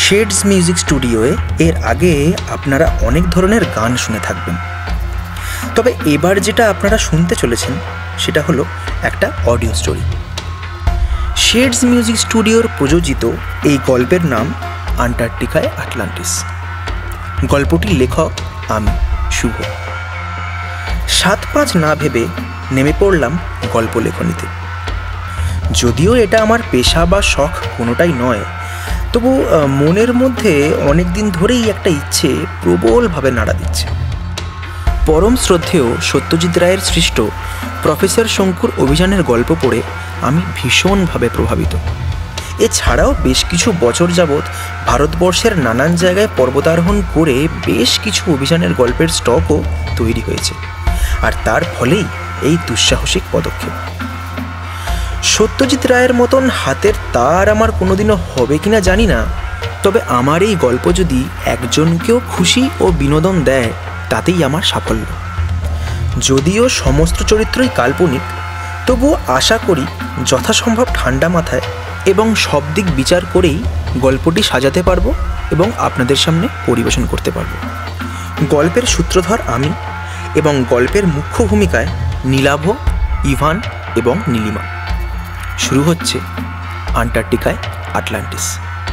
Shades music স্টুডিওয়ে এর আগে আপনারা অনেক ধরনের গান শুনে থাকবেন, তবে এবার যেটা আপনারা শুনতে চলেছেন সেটা হলো একটা অডিও স্টোরি। শেডস মিউজিক স্টুডিওর প্রযোজিত এই গল্পের নাম আন্টার্কটিকায় আটলান্টিস। গল্পটির লেখক আমি শুভ। 7-5 না ভেবে নেমে পড়লাম গল্প লেখনীতে। যদিও এটা আমার পেশা বা শখ কোনোটাই নয়, তবু মনের মধ্যে অনেক দিন ধরেই একটা ইচ্ছে প্রবলভাবে নাড়া দিচ্ছে। পরম শ্রদ্ধেয় সত্যজিৎ রায়ের সৃষ্ট প্রফেসর শঙ্কুর অভিযানের গল্প পড়ে আমি ভীষণভাবে প্রভাবিত। এছাড়াও বেশ কিছু বছর যাবৎ ভারতবর্ষের নানান জায়গায় পর্বতারোহণ করে বেশ কিছু অভিযানের গল্পের স্টকও তৈরি হয়েছে, আর তার ফলেই এই দুঃসাহসিক পদক্ষেপ। সত্যজিৎ রায়ের মতন হাতের তার আমার কোনোদিনও হবে কিনা জানি না, তবে আমার এই গল্প যদি একজনকেও খুশি ও বিনোদন দেয় তাতেই আমার সাফল্য। যদিও সমস্ত চরিত্রই কাল্পনিক, তবুও আশা করি যথাসম্ভব ঠান্ডা মাথায় এবং সব দিক বিচার করেই গল্পটি সাজাতে পারবো এবং আপনাদের সামনে পরিবেশন করতে পারবো। গল্পের সূত্রধর আমি, এবং গল্পের মুখ্য ভূমিকায় নীলাভ, ইভান এবং নীলিমা। শুরু হচ্ছে আন্টার্কটিকায় আটলান্টিস।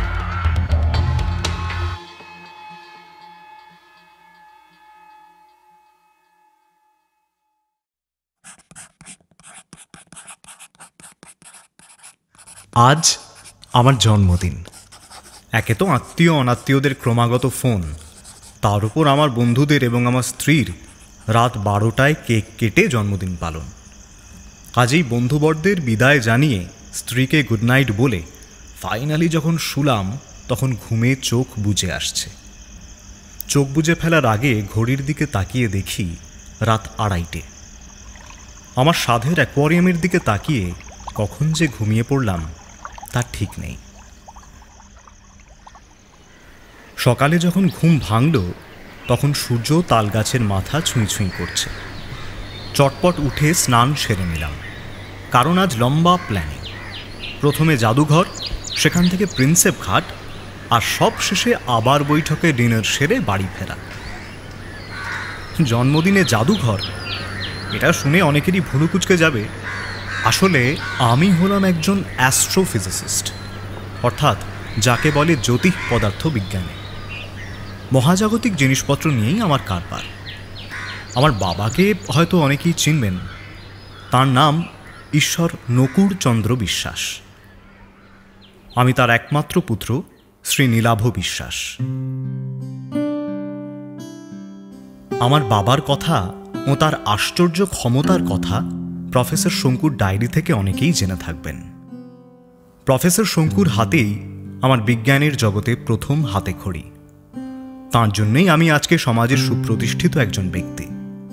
আজ আমার জন্মদিন। একে তো আত্মীয় অনাত্মীয়দের ক্রমাগত ফোন, তার উপর আমার বন্ধুদের এবং আমার স্ত্রীর রাত 12টায় কেক কেটে জন্মদিন পালন। কাজেই বন্ধুবর্গদের বিদায় জানিয়ে স্ত্রীকে গুড নাইট বলে ফাইনালি যখন শুলাম তখন ঘুমে চোখ বুজে আসছে। চোখ বুজে ফেলার আগে ঘড়ির দিকে তাকিয়ে দেখি রাত 2:30। আমার সাধের অ্যাকোয়ারিয়ামের দিকে তাকিয়ে কখন যে ঘুমিয়ে পড়লাম তার ঠিক নেই। সকালে যখন ঘুম ভাঙল তখন সূর্য তালগাছের মাথা ছুঁই ছুঁই করছে। চটপট উঠে স্নান সেরে নিলাম, কারণ আজ লম্বা প্ল্যানিং। প্রথমে জাদুঘর, সেখান থেকে প্রিন্সেপ ঘাট, আর সব শেষে আবার বৈঠকে ডিনার সেরে বাড়ি ফেরা। জন্মদিনে জাদুঘর, এটা শুনে অনেকেরই ভুরু কুঁচকে যাবে। আসলে আমি হলাম একজন অ্যাস্ট্রোফিজিসিস্ট, অর্থাৎ যাকে বলে জ্যোতিষ পদার্থ বিজ্ঞানী। মহাজাগতিক জিনিসপত্র নিয়েই আমার কারবার। আমার বাবাকে হয়তো অনেকেই চিনবেন, তার নাম ঈশ্বর নকুর চন্দ্র বিশ্বাস। আমি তার একমাত্র পুত্র শ্রী নীলাভ বিশ্বাস। আমার বাবার কথা ও তার আশ্চর্য ক্ষমতার কথা প্রফেসর শঙ্কুর ডায়েরি থেকে অনেকেই জেনে থাকবেন। প্রফেসর শঙ্কুর হাতেই আমার বিজ্ঞানের জগতে প্রথম হাতে খড়ি। তাঁর জন্যই আমি আজকে সমাজের সুপ্রতিষ্ঠিত একজন ব্যক্তি।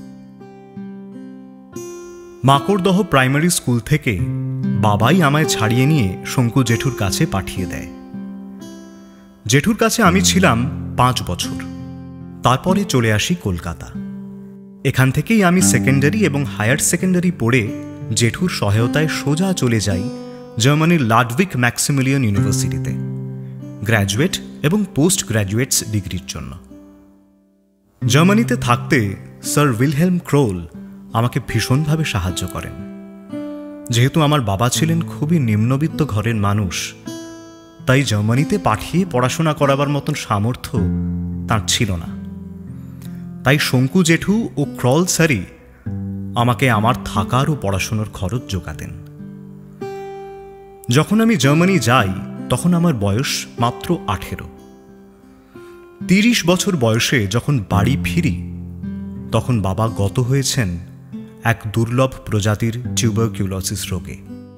মাকড়দহ প্রাইমারি স্কুল থেকে বাবাই আমায় ছাড়িয়ে নিয়ে শঙ্কু জেঠুর কাছে পাঠিয়ে দেয়। জেঠুর কাছে আমি ছিলাম 5 বছর। তারপরে চলে আসি কলকাতা। এখান থেকেই আমি সেকেন্ডারি এবং হায়ার সেকেন্ডারি পড়ে জেঠুর সহায়তায় সোজা চলে যাই জার্মানির লাডভিক ম্যাক্সিমিলিয়ান ইউনিভার্সিটিতে গ্র্যাজুয়েট এবং পোস্ট গ্র্যাজুয়েটস ডিগ্রির জন্য। জার্মানিতে থাকতে স্যার উইলহেলম ক্রোল আমাকে ভীষণভাবে সাহায্য করেন। যেহেতু আমার বাবা ছিলেন খুবই নিম্নবিত্ত ঘরের মানুষ, তাই জার্মানিতে পাঠিয়ে পড়াশোনা করাবার মতন সামর্থ্য তাঁর ছিল না। তাই শঙ্কু জেঠু ও ক্রল স্যারই আমাকে আমার থাকার ও পড়াশোনার খরচ জোগাতেন। যখন আমি জার্মানি যাই তখন আমার বয়স মাত্র 18। 30 বছর বয়সে যখন বাড়ি ফিরি তখন বাবা গত হয়েছেন এক দুর্লভ প্রজাতির টিউবারকিউলোসিস রোগে।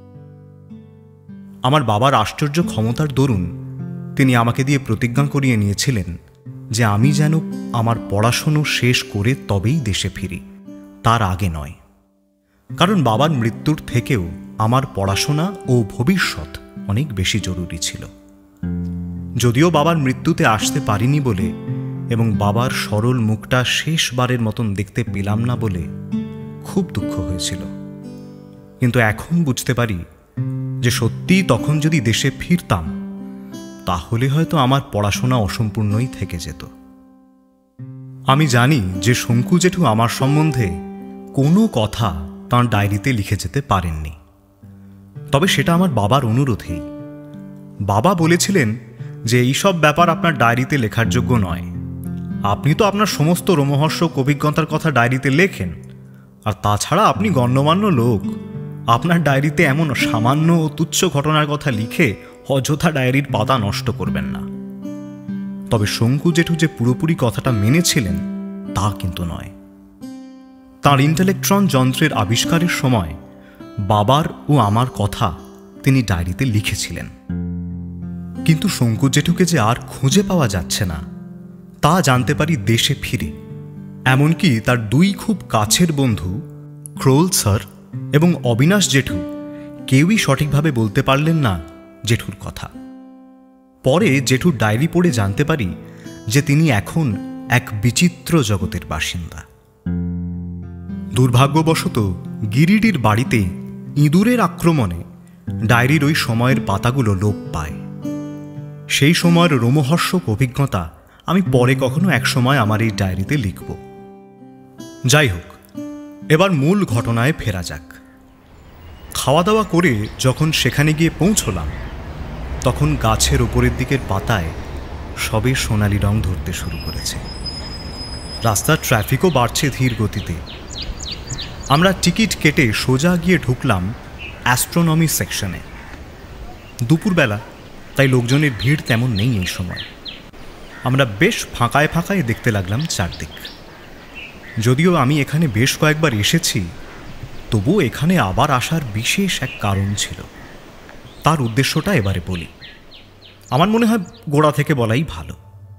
আমার বাবার আশ্চর্য ক্ষমতার দরুন তিনি আমাকে দিয়ে প্রতিজ্ঞা করিয়ে নিয়েছিলেন যে আমি যেন আমার পড়াশোনা শেষ করে তবেই দেশে ফিরি, তার আগে নয়। কারণ বাবার মৃত্যুর থেকেও আমার পড়াশোনা ও ভবিষ্যৎ অনেক বেশি জরুরি ছিল। যদিও বাবার মৃত্যুতে আসতে পারিনি বলে এবং বাবার সরল মুখটা শেষবারের মতন দেখতে পেলাম না বলে খুব দুঃখ হয়েছিল। কিন্তু এখন বুঝতে পারি যে সত্যিই তখন যদি দেশে ফিরতাম তাহলে হয়তো আমার পড়াশোনা অসম্পূর্ণই থেকে যেত। আমি জানি যে শঙ্কু জেঠু আমার সম্বন্ধে কোনো কথা তাঁর ডায়েরিতে লিখে যেতে পারেননি, তবে সেটা আমার বাবার অনুরোধেই। বাবা বলেছিলেন যে এইসব ব্যাপার আপনার ডায়েরিতে লেখার যোগ্য নয়। আপনি তো আপনার সমস্ত রোমহর্ষক অভিজ্ঞতার কথা ডায়েরিতে লেখেন, আর তাছাড়া আপনি গণ্যমান্য লোক। আপনার ডায়েরিতে এমন সামান্য ও তুচ্ছ ঘটনার কথা লিখে অযথা ডায়েরির পাতা নষ্ট করবেন না। তবে শঙ্কু জেঠু যে পুরোপুরি কথাটা মেনেছিলেন তা কিন্তু নয়। তাঁর ইন্টেলেকট্রন যন্ত্রের আবিষ্কারের সময় বাবার ও আমার কথা তিনি ডায়েরিতে লিখেছিলেন, কিন্তু শঙ্কু জেঠুকে যে আর খুঁজে পাওয়া যাচ্ছে না তা জানতে পারি দেশে ফিরে। এমনকি তার দুই খুব কাছের বন্ধু ক্রোল স্যার এবং অবিনাশ জেঠু কেউই সঠিকভাবে বলতে পারলেন না জেঠুর কথা। পরে জেঠুর ডায়েরি পড়ে জানতে পারি যে তিনি এখন এক বিচিত্র জগতের বাসিন্দা। দুর্ভাগ্যবশত গিরিডির বাড়িতে ইঁদুরের আক্রমণে ডায়েরির ওই সময়ের পাতাগুলো লোপ পায়। সেই সময়ের রোমহর্ষক অভিজ্ঞতা আমি পরে কখনো এক সময় আমার এই ডায়েরিতে লিখব। যাই হোক, এবার মূল ঘটনায় ফেরা যাক। খাওয়া দাওয়া করে যখন সেখানে গিয়ে পৌঁছলাম তখন গাছের ওপরের দিকের পাতায় সবে সোনালি রং ধরতে শুরু করেছে। রাস্তার ট্রাফিকও বাড়ছে ধীর গতিতে। আমরা টিকিট কেটে সোজা গিয়ে ঢুকলাম অ্যাস্ট্রোনমি সেকশনে। দুপুরবেলা, তাই লোকজনের ভিড় তেমন নেই এই সময়। আমরা বেশ ফাঁকায় ফাঁকায় দেখতে লাগলাম চারদিক। যদিও আমি এখানে বেশ কয়েকবার এসেছি, তবুও এখানে আবার আসার বিশেষ এক কারণ ছিল। তার উদ্দেশ্যটা এবারে বলি। আমার মনে হয় গোড়া থেকে বলাই ভালো।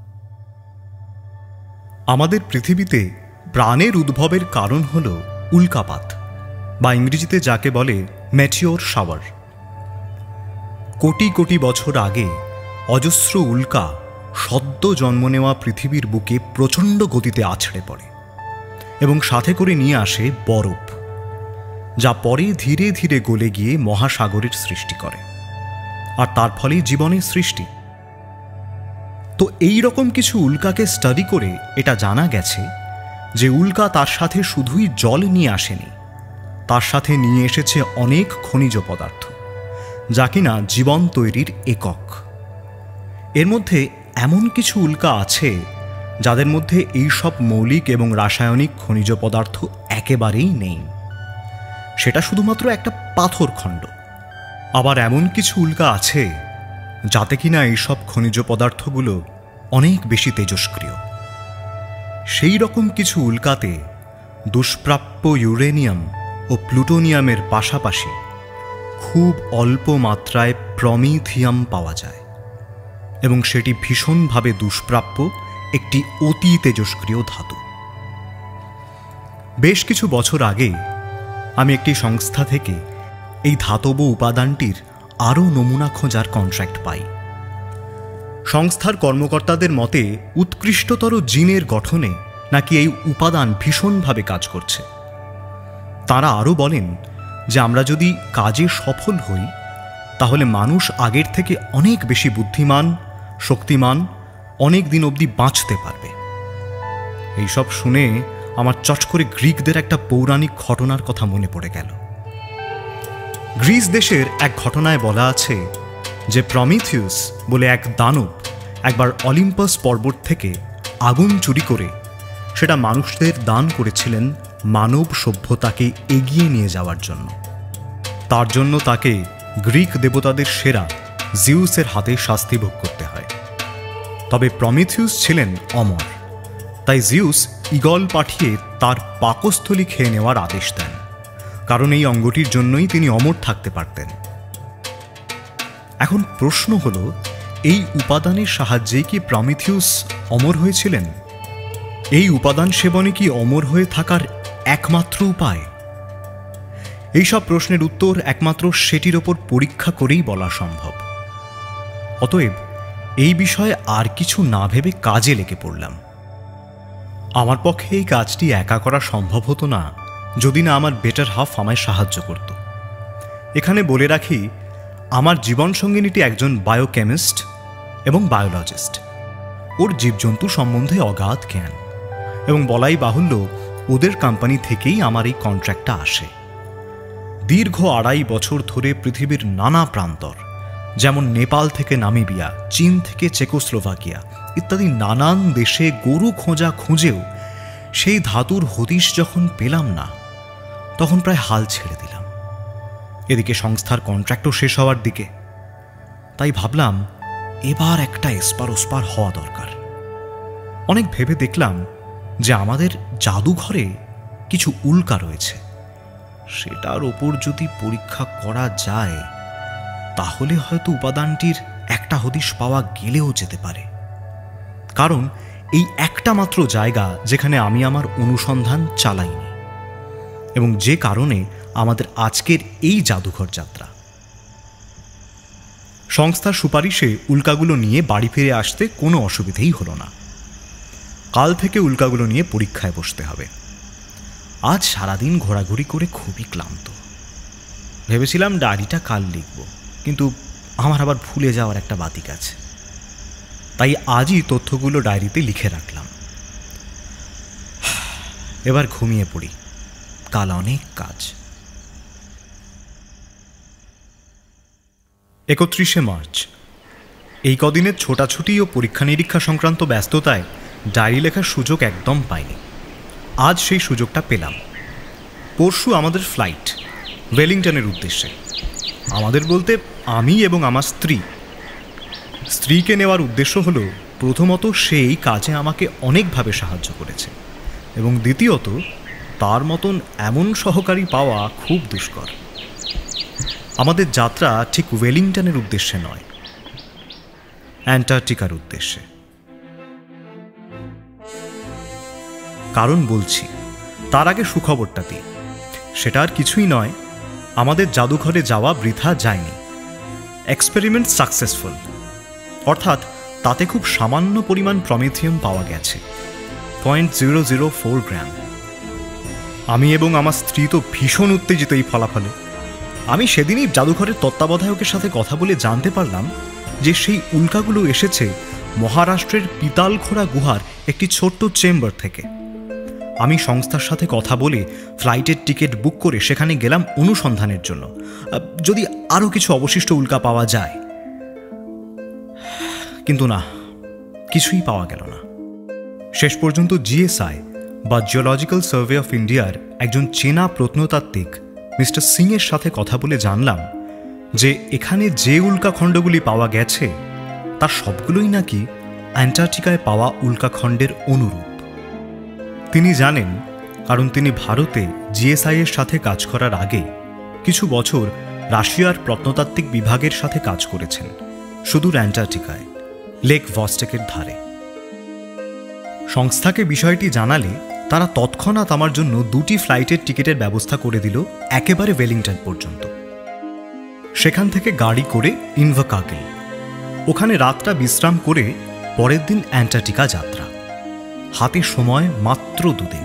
আমাদের পৃথিবীতে প্রাণের উদ্ভবের কারণ হল উল্কাপাত, বা ইংরেজিতে যাকে বলে মেটিওর শাওয়ার। কোটি কোটি বছর আগে অজস্র উল্কা সদ্য জন্ম নেওয়া পৃথিবীর বুকে প্রচণ্ড গতিতে আছড়ে পড়ে এবং সাথে করে নিয়ে আসে বরফ, যা পরে ধীরে ধীরে গলে গিয়ে মহাসাগরের সৃষ্টি করে, আর তার ফলে জীবনের সৃষ্টি। তো এই রকম কিছু উল্কাকে স্টাডি করে এটা জানা গেছে যে উল্কা তার সাথে শুধুই জল নিয়ে আসেনি, তার সাথে নিয়ে এসেছে অনেক খনিজ পদার্থ, যা কিনা জীবন তৈরির একক। এর মধ্যে এমন কিছু উল্কা আছে যাদের মধ্যে এই সব মৌলিক এবং রাসায়নিক খনিজ পদার্থ একেবারেই নেই। সেটা শুধুমাত্র একটা পাথর খণ্ড। আবার এমন কিছু উল্কা আছে যাতে কিনা এইসব খনিজ পদার্থগুলো অনেক বেশি তেজস্ক্রিয়। সেই রকম কিছু উল্কাতে দুষ্প্রাপ্য ইউরেনিয়াম ও প্লুটোনিয়ামের পাশাপাশি খুব অল্প মাত্রায় প্রমিথিয়াম পাওয়া যায়, এবং সেটি ভীষণভাবে দুষ্প্রাপ্য একটি অতি তেজস্ক্রিয় ধাতু। বেশ কিছু বছর আগে আমি একটি সংস্থা থেকে এই ধাতব উপাদানটির আরও নমুনা খোঁজার কন্ট্রাক্ট পাই। সংস্থার কর্মকর্তাদের মতে উৎকৃষ্টতর জিনের গঠনে নাকি এই উপাদান ভীষণভাবে কাজ করছে। তারা আরও বলেন যে আমরা যদি কাজে সফল হই তাহলে মানুষ আগের থেকে অনেক বেশি বুদ্ধিমান, শক্তিমান, অনেক দিন অবধি বাঁচতে পারবে। এইসব শুনে আমার চট করে গ্রিকদের একটা পৌরাণিক ঘটনার কথা মনে পড়ে গেল। গ্রিস দেশের এক ঘটনায় বলা আছে যে প্রমিথিউস বলে এক দানব একবার অলিম্পাস পর্বত থেকে আগুন চুরি করে সেটা মানুষদের দান করেছিলেন মানব সভ্যতাকে এগিয়ে নিয়ে যাওয়ার জন্য। তার জন্য তাকে গ্রিক দেবতাদের সেরা জিউসের হাতে শাস্তি ভোগ করতে হয়। তবে প্রমিথিউস ছিলেন অমর, তাই জিউস ঈগল পাঠিয়ে তার পাকস্থলী খেয়ে নেওয়ার আদেশ দেন, কারণ এই অঙ্গটির জন্যই তিনি অমর থাকতে পারতেন। এখন প্রশ্ন হল, এই উপাদানের সাহায্যে কি প্রমিথিউস অমর হয়েছিলেন? এই উপাদান সেবনে কি অমর হয়ে থাকার একমাত্র উপায়? এইসব প্রশ্নের উত্তর একমাত্র সেটির ওপর পরীক্ষা করেই বলা সম্ভব। অতএব এই বিষয়ে আর কিছু না ভেবে কাজে লেগে পড়লাম। আমার পক্ষে এই কাজটি একা করা সম্ভব হতো না যদি না আমার বেটার হাফ আমায় সাহায্য করত। এখানে বলে রাখি, আমার জীবনসঙ্গিনীটি একজন বায়োকেমিস্ট এবং বায়োলজিস্ট। ওর জীবজন্তু সম্বন্ধে অগাধ জ্ঞান, এবং বলাই বাহুল্য ওদের কোম্পানি থেকেই আমার এই কন্ট্রাক্টটা আসে। দীর্ঘ 2.5 বছর ধরে পৃথিবীর নানা প্রান্তর, যেমন নেপাল থেকে নামিবিয়া, চীন থেকে চেকোস্লোভাকিয়া ইত্যাদি নানান দেশে গরু খোঁজা খুঁজেও সেই ধাতুর হদিশ যখন পেলাম না, তখন প্রায় হাল ছেড়ে দিলাম। এদিকে সংস্থার কন্ট্রাক্টও শেষ হওয়ার দিকে। তাই ভাবলাম এবার একটা এসপার ওসপার হওয়া দরকার। অনেক ভেবে দেখলাম যে আমাদের জাদুঘরে কিছু উল্কা রয়েছে, সেটার ওপর যদি পরীক্ষা করা যায় তাহলে হয়তো উপাদানটির একটা হদিশ পাওয়া গেলেও যেতে পারে। কারণ এই একটা মাত্র জায়গা যেখানে আমি আমার অনুসন্ধান চালাইনি, এবং যে কারণে আমাদের আজকের এই জাদুঘর যাত্রা। সংস্থার সুপারিশে উল্কাগুলো নিয়ে বাড়ি ফিরে আসতে কোনো অসুবিধেই হলো না। কাল থেকে উল্কাগুলো নিয়ে পরীক্ষায় বসতে হবে। আজ সারাদিন ঘোরাঘুরি করে খুবই ক্লান্ত। ভেবেছিলাম ডায়েরিটা কাল লিখব, কিন্তু আমার আবার ভুলে যাওয়ার একটা বাতিক আছে। তাই আজই তথ্যগুলো ডায়েরিতে লিখে রাখলাম। এবার ঘুমিয়ে পড়ি, কাল অনেক কাজ। 31শে মার্চ। এই কদিনের ছোটাছুটি ও পরীক্ষা নিরীক্ষা সংক্রান্ত ব্যস্ততায় ডায়েরি লেখার সুযোগ একদম পাইনি। আজ সেই সুযোগটা পেলাম। পরশু আমাদের ফ্লাইট ওয়েলিংটনের উদ্দেশ্যে। আমাদের বলতে আমি এবং আমার স্ত্রীকে নেওয়ার উদ্দেশ্য হলো, প্রথমত সে এই কাজে আমাকে অনেকভাবে সাহায্য করেছে, এবং দ্বিতীয়ত তার মতন এমন সহকারী পাওয়া খুব দুষ্কর। আমাদের যাত্রা ঠিক ওয়েলিংটনের উদ্দেশ্যে নয়, অ্যান্টার্কটিকার উদ্দেশ্যে। কারণ বলছি, তার আগে সুখবরটা দিই। সেটা আর কিছুই নয়, আমাদের জাদুঘরে যাওয়া বৃথা যায়নি। এক্সপেরিমেন্ট সাকসেসফুল, অর্থাৎ তাতে খুব সামান্য পরিমাণ প্রমিথিয়াম পাওয়া গেছে, 0.004 গ্রাম। আমি এবং আমার স্ত্রী তো ভীষণ উত্তেজিত এই ফলাফলে। আমি সেদিনই জাদুঘরের তত্ত্বাবধায়কের সাথে কথা বলে জানতে পারলাম যে সেই উল্কাগুলো এসেছে মহারাষ্ট্রের পিতালখোরা গুহার একটি ছোট্ট চেম্বার থেকে। আমি সংস্থার সাথে কথা বলে ফ্লাইটের টিকিট বুক করে সেখানে গেলাম অনুসন্ধানের জন্য, যদি আরও কিছু অবশিষ্ট উল্কা পাওয়া যায়। কিন্তু না, কিছুই পাওয়া গেল না। শেষ পর্যন্ত জিএসআই বা জিওলজিক্যাল সার্ভে অফ ইন্ডিয়ার একজন চেনা প্রত্নতাত্ত্বিক মিস্টার সিংয়ের সাথে কথা বলে জানলাম যে এখানে যে উল্কাখণ্ডগুলি পাওয়া গেছে তার সবগুলোই নাকি অ্যান্টার্কটিকায় পাওয়া উল্কাখণ্ডের অনুরূপ। তিনি জানেন, কারণ তিনি ভারতে জিএসআই এর সাথে কাজ করার আগে কিছু বছর রাশিয়ার প্রত্নতাত্ত্বিক বিভাগের সাথে কাজ করেছেন, সুদূর অ্যান্টার্কটিকায়, লেক ভস্টেকের ধারে। সংস্থাকে বিষয়টি জানালে তারা তৎক্ষণাৎ আমার জন্য 2টি ফ্লাইটের টিকিটের ব্যবস্থা করে দিল একেবারে ওয়েলিংটন পর্যন্ত। সেখান থেকে গাড়ি করে ইনভারকাগেল, ওখানে রাতটা বিশ্রাম করে পরের দিন অ্যান্টার্কটিকা যাত্রা। হাতে সময় মাত্র 2 দিন।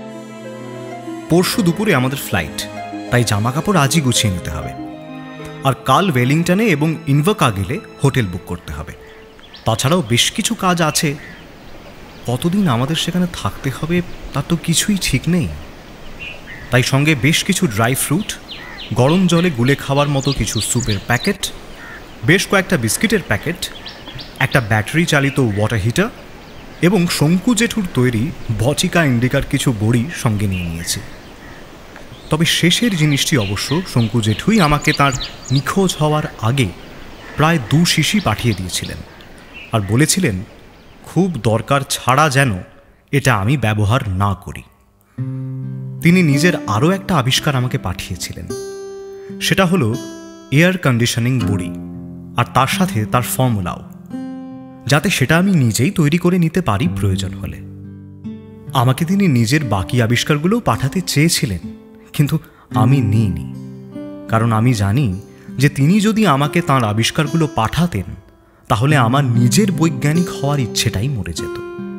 পরশু দুপুরে আমাদের ফ্লাইট, তাই জামাকাপড় আজই গুছিয়ে নিতে হবে। আর কাল ওয়েলিংটনে এবং ইনভারকাগেলে হোটেল বুক করতে হবে। তাছাড়াও বেশ কিছু কাজ আছে। কতদিন আমাদের সেখানে থাকতে হবে তার তো কিছুই ঠিক নেই। তাই সঙ্গে বেশ কিছু ড্রাই ফ্রুট, গরম জলে গুলে খাওয়ার মতো কিছু স্যুপের প্যাকেট, বেশ কয়েকটা বিস্কিটের প্যাকেট, একটা ব্যাটারি চালিত ওয়াটার হিটার এবং শঙ্কু জেঠুর তৈরি বচিকা ইন্ডিকার কিছু বড়ি সঙ্গে নিয়ে নিয়েছি। তবে শেষের জিনিসটি অবশ্য শঙ্কু জেঠুই আমাকে তার নিখোঁজ হওয়ার আগে প্রায় 2 শিশি পাঠিয়ে দিয়েছিলেন, আর বলেছিলেন খুব দরকার ছাড়া যেন এটা আমি ব্যবহার না করি। তিনি নিজের আরও একটা আবিষ্কার আমাকে পাঠিয়েছিলেন। সেটা হলো এয়ার কন্ডিশনিং বড়ি, আর তার সাথে তার ফর্মুলাও, যাতে সেটা আমি নিজেই তৈরি করে নিতে পারি প্রয়োজন হলে। আমাকে তিনি নিজের বাকি আবিষ্কারগুলোও পাঠাতে চেয়েছিলেন, কিন্তু আমি নিইনি। কারণ আমি জানি যে তিনি যদি আমাকে তাঁর আবিষ্কারগুলো পাঠাতেন তাহলে আমার নিজের বৈজ্ঞানিক হওয়ার ইচ্ছেটাই মরে যেত।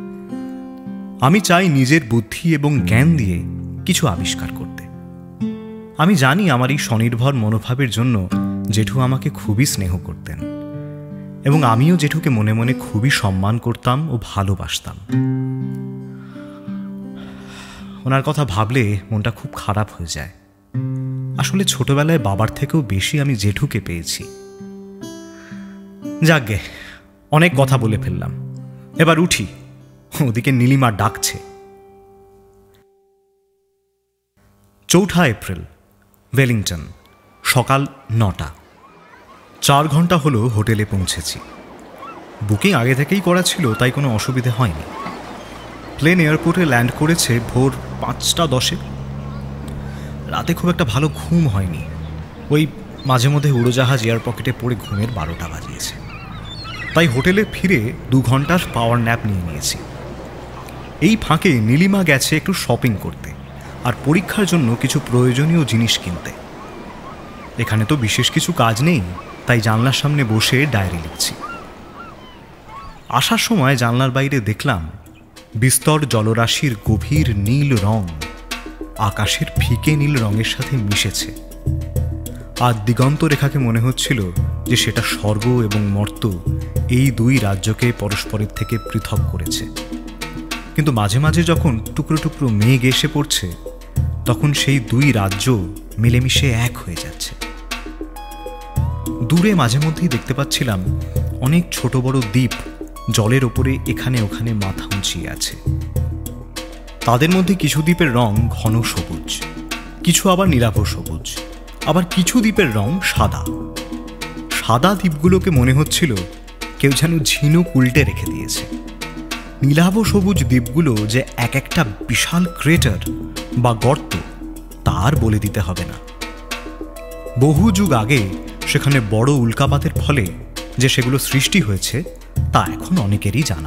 আমি চাই নিজের বুদ্ধি এবং জ্ঞান দিয়ে কিছু আবিষ্কার করতে। আমি জানি আমার এই স্বনির্ভর মনোভাবের জন্য জেঠু আমাকে খুবই স্নেহ করতেন, এবং আমিও জেঠুকে মনে মনে খুবই সম্মান করতাম ও ভালোবাসতাম। ওনার কথা ভাবলে মনটা খুব খারাপ হয়ে যায়। আসলে ছোটবেলায় বাবার থেকেও বেশি আমি জেঠুকে পেয়েছি। যাকগে, অনেক কথা বলে ফেললাম, এবার উঠি, ওদিকে নীলিমা ডাকছে। 4 এপ্রিল, ওয়েলিংটন, সকাল 9টা। 4 ঘন্টা হলো হোটেলে পৌঁছেছি। বুকিং আগে থেকেই করা ছিল, তাই কোনো অসুবিধে হয়নি। প্লেন এয়ারপোর্টে ল্যান্ড করেছে ভোর 5:10। রাতে খুব একটা ভালো ঘুম হয়নি, ওই মাঝে মধ্যে উড়োজাহাজ এয়ার পকেটে পড়ে ঘুমের 12টা বাজিয়েছে। তাই হোটেলে ফিরে 2 ঘন্টার পাওয়ার ন্যাপ নিয়ে নিয়েছি। এই ফাঁকে নীলিমা গেছে একটু শপিং করতে আর পরীক্ষার জন্য কিছু প্রয়োজনীয় জিনিস কিনতে। এখানে তো বিশেষ কিছু কাজ নেই, তাই জানলার সামনে বসে ডায়েরি লিখছি। আসার সময় জানলার বাইরে দেখলাম বিস্তর জলরাশির গভীর নীল রং আকাশের ফিকে নীল রঙের সাথে মিশেছে। আর দিগন্ত রেখাকে মনে হচ্ছিল যে সেটা স্বর্গ এবং মর্ত্য এই 2 রাজ্যকে পরস্পরের থেকে পৃথক করেছে। কিন্তু মাঝে মাঝে যখন টুকরো টুকরো মেঘ এসে পড়ছে, তখন সেই 2 রাজ্য মিলেমিশে এক হয়ে যাচ্ছে। দূরে মাঝে মধ্যেই দেখতে পাচ্ছিলাম অনেক ছোট বড় দ্বীপ জলের ওপরে এখানে ওখানে মাথা উঁচিয়ে আছে। তাদের মধ্যে কিছু দ্বীপের রং ঘন সবুজ, কিছু আবার নীলাভ সবুজ, আবার কিছু দ্বীপের রং সাদা। সাদা দ্বীপগুলোকে মনে হচ্ছিল কেউ যেন ঝিনুক উল্টে রেখে দিয়েছে। নীলাভ সবুজ দ্বীপগুলো যে এক একটা বিশাল ক্রেটার বা গর্ত, তার বলে দিতে হবে না। বহু যুগ আগে সেখানে বড় উল্কাপাতের ফলে যে সেগুলো সৃষ্টি হয়েছে তা এখন অনেকেরই জানা।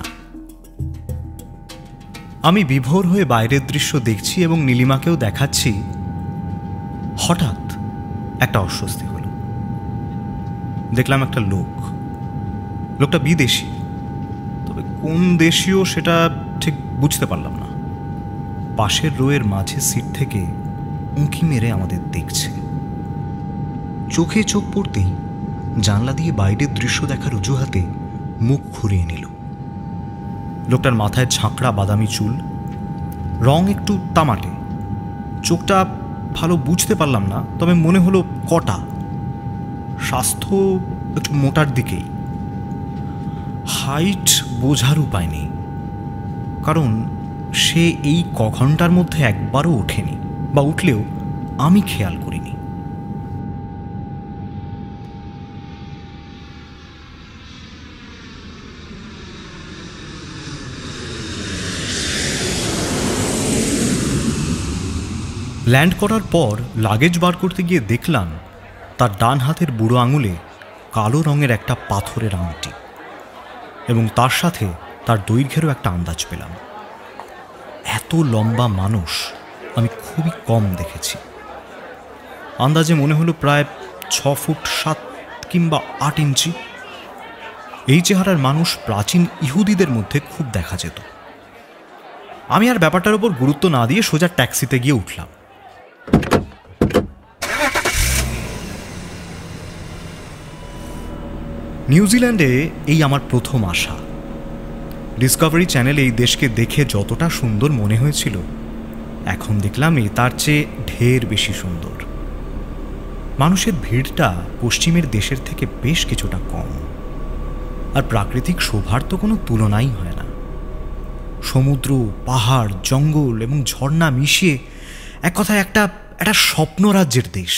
আমি বিভোর হয়ে বাইরের দৃশ্য দেখছি এবং নীলিমাকেও দেখাচ্ছি। হঠাৎ একটা অস্বস্তি হলো। দেখলাম একটা লোকটা বিদেশি, তবে কোন দেশীয় সেটা ঠিক বুঝতে পারলাম না। পাশের রোয়ের মাঝে সিট থেকে উঁকি মেরে আমাদের দেখছে। চোখে চোখ পড়তেই জানলা দিয়ে বাইরের দৃশ্য দেখার অজুহাতে মুখ ঘুরিয়ে নিল। লোকটার মাথায় ঝাঁকড়া বাদামি চুল, রং একটু তামাটে, চোখটা ভালো বুঝতে পারলাম না, তবে মনে হলো কটা। স্বাস্থ্য একটু মোটার দিকেই। হাইট বোঝার উপায় নেই, কারণ সে এই ঘন্টার মধ্যে একবারও ওঠেনি, বা উঠলেও আমি খেয়াল করিনি। ল্যান্ড করার পর লাগেজ বার করতে গিয়ে দেখলাম তার ডান হাতের বুড়ো আঙুলে কালো রঙের একটা পাথরের আংটি, এবং তার সাথে তার দৈর্ঘ্যেরও একটা আন্দাজ পেলাম। এত লম্বা মানুষ আমি খুবই কম দেখেছি। আন্দাজে মনে হলো প্রায় 6 ফুট 7 কিংবা 8 ইঞ্চি। এই চেহারার মানুষ প্রাচীন ইহুদিদের মধ্যে খুব দেখা যেত। আমি আর ব্যাপারটার উপর গুরুত্ব না দিয়ে সোজা ট্যাক্সিতে গিয়ে উঠলাম। নিউজিল্যান্ডে এই আমার প্রথম আসা। ডিসকভারি চ্যানেলে এই দেশকে দেখে যতটা সুন্দর মনে হয়েছিল, এখন দেখলাম তার চেয়ে ঢের বেশি সুন্দর। মানুষের ভিড়টা পশ্চিমের দেশের থেকে বেশ কিছুটা কম, আর প্রাকৃতিক শোভার তো কোনো তুলনাই হয় না। সমুদ্র, পাহাড়, জঙ্গল এবং ঝর্ণা মিশিয়ে এক কথায় একটা স্বপ্ন রাজ্যের দেশ।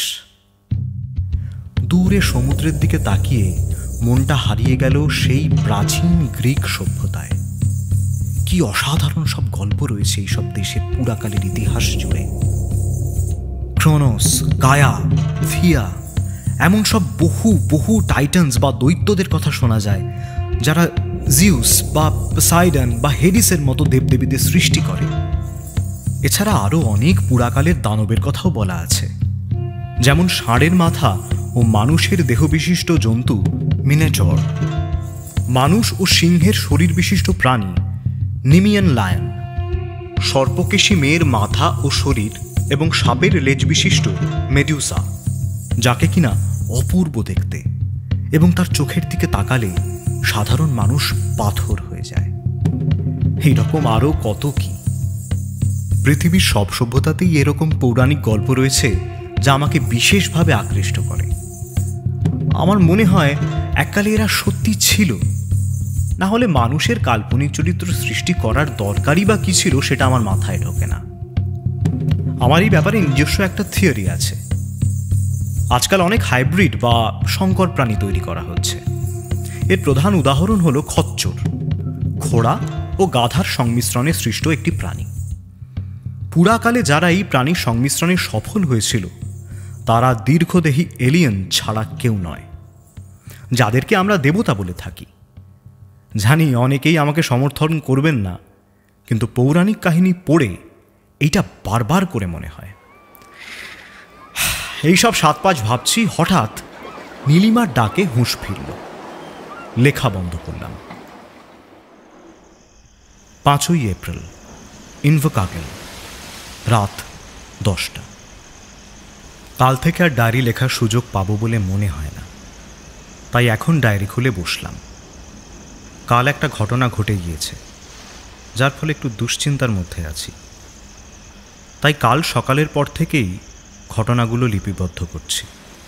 দূরে সমুদ্রের দিকে তাকিয়ে মনটা হারিয়ে গেল সেই প্রাচীন গ্রিক সভ্যতায়। কি অসাধারণ সব গল্প রয়েছে এই সব দেশের পুরাকালের ইতিহাস জুড়ে। ক্রোনোস, গায়া, থিয়া, এমন সব বহু বহু টাইটান্স বা দৈত্যদের কথা শোনা যায়, যারা জিউস বা পোসাইডন বা হেডিসের মতো দেবদেবীদের সৃষ্টি করে। এছাড়া আরও অনেক পুরাকালের দানবের কথাও বলা আছে, যেমন ষাঁড়ের মাথা ও মানুষের দেহবিশিষ্ট জন্তু মিনেটর, মানুষ ও সিংহের শরীর বিশিষ্ট প্রাণী নিমিয়ান লায়ন, সর্পকেশী মেয়ের মাথা ও শরীর এবং সাপের লেজ বিশিষ্ট মেডুসা, যাকে কিনা অপূর্ব দেখতে, এবং তার চোখের দিকে তাকালে সাধারণ মানুষ পাথর হয়ে যায়। এইরকম আরও কত কি। পৃথিবীর সব সভ্যতাতেই এরকম পৌরাণিক গল্প রয়েছে যা আমাকে বিশেষভাবে আকৃষ্ট করে। আমার মনে হয় এককালে এরা সত্যি ছিল, না হলে মানুষের কাল্পনিক চরিত্র সৃষ্টি করার দরকারই বা কী ছিল সেটা আমার মাথায় ঢোকে না। আমার এই ব্যাপারে নিজস্ব একটা থিওরি আছে। আজকাল অনেক হাইব্রিড বা সংকর প্রাণী তৈরি করা হচ্ছে। এর প্রধান উদাহরণ হলো খচ্চর, ঘোড়া ও গাধার সংমিশ্রণে সৃষ্ট একটি প্রাণী। পুরাকালে যারা এই প্রাণীর সংমিশ্রণে সফল হয়েছিল তারা দীর্ঘদেহী এলিয়েন ছাড়া কেউ নয়, যাদেরকে আমরা দেবতা বলে থাকি। জানি অনেকেই আমাকে সমর্থন করবেন না, কিন্তু পৌরাণিক কাহিনী পড়ে এইটা বারবার করে মনে হয়। এইসব ৭-৫ ভাবছি, হঠাৎ নীলিমার ডাকে হুঁশ ফিরল। লেখা বন্ধ করলাম। ৫ই এপ্রিল, ইনভোকাগেল, রাত 10টা। কাল থেকে আর ডায়েরি লেখার সুযোগ পাবো বলে মনে হয় না, তাই এখন ডায়েরি খুলে বসলাম। কাল একটা ঘটনা ঘটে গিয়েছে, যার ফলে একটু দুশ্চিন্তার মধ্যে আছি। তাই কাল সকালের পর থেকেই ঘটনাগুলো লিপিবদ্ধ করছি।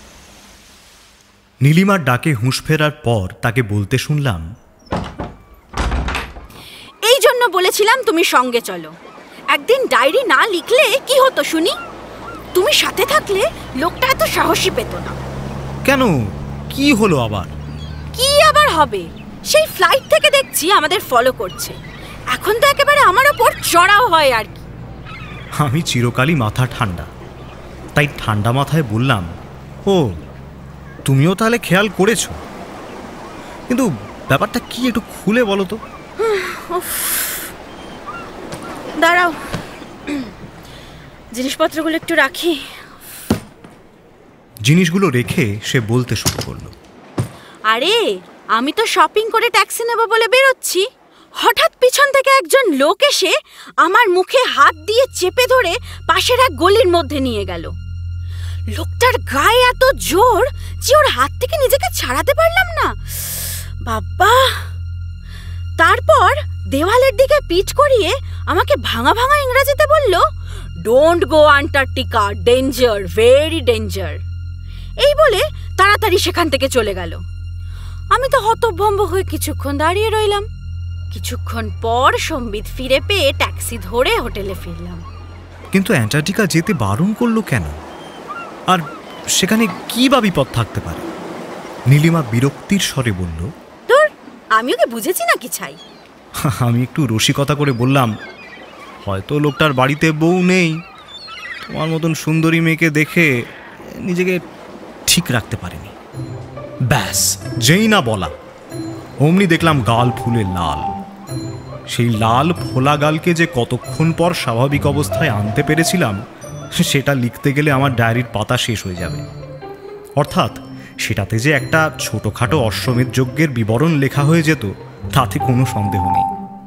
নীলিমার ডাকে হুঁশ ফেরার পর তাকে বলতে শুনলাম, এই জন্য বলেছিলাম তুমি সঙ্গে চলো। একদিন ডায়েরি না লিখলে কি হতো শুনি? তুমি সাথে থাকলে লোকটা এত সাহসী পেত না। কেন, কি হলো আবার? কি আবার হবে? সেই ফ্লাইট থেকে দেখছি আমাদের ফলো করছে। এখন তো একেবারে আমার ওপর চড়াও হয় আর কি। আমি চিরকালই মাথা ঠান্ডা, তাই ঠান্ডা মাথায় বললাম, ও তুমিও তাহলে খেয়াল করেছো? কিন্তু ব্যাপারটা কি একটু খুলে বলো তো। দাঁড়াও, জিনিসপত্রগুলো একটু রাখি। জিনিসগুলো রেখে সে বলতে শুরু করলো, আরে আমি তো শপিং করে ট্যাক্সি নেব বলে বেরোচ্ছি, হঠাৎ পিছন থেকে একজন লোক এসে আমার মুখে হাত দিয়ে চেপে ধরে পাশের এক গলির মধ্যে নিয়ে গেল। লোকটার গায়ে এত জোর যে ওর হাত থেকে নিজেকে ছাড়াতে পারলাম না। বাবা! তারপর দেওয়ালের দিকে পিঠ করিয়ে আমাকে ভাঙা ভাঙা ইংরেজিতে বলল, don't go Antarctica, danger, very danger. এই বলে তাড়াতাড়ি সেখান থেকে চলে গেল। আমি তো হতভম্ব হয়ে কিছুক্ষণ দাঁড়িয়ে রইলাম। কিছুক্ষণ পর সম্বিত ফিরে পেয়ে ট্যাক্সি ধরে হোটেলে ফিরলাম। কিন্তু অ্যান্টার্কটিকা যেতে বারণ করলো কেন? আর সেখানে কি বা বিপদ থাকতে পারে? নীলিমা বিরক্তির স্বরে বলল, ধুর, আমি ওকে বুঝেছি নাকি ছাই। আমি একটু রসিকতা করে বললাম, হয়তো লোকটার বাড়িতে বউ নেই, তোমার মতন সুন্দরী মেয়েকে দেখে নিজেকে ঠিক রাখতে পারেনি। ব্যাস, যেই না বলা অমনি দেখলাম গাল ফুলে লাল। সেই লাল ফোলা গালকে যে কতক্ষণ পর স্বাভাবিক অবস্থায় আনতে পেরেছিলাম সেটা লিখতে গেলে আমার ডায়েরির পাতা শেষ হয়ে যাবে। অর্থাৎ সেটাতে যে একটা ছোটোখাটো অশ্বমেধ যজ্ঞের বিবরণ লেখা হয়ে যেত তাতে কোনো সন্দেহ নেই।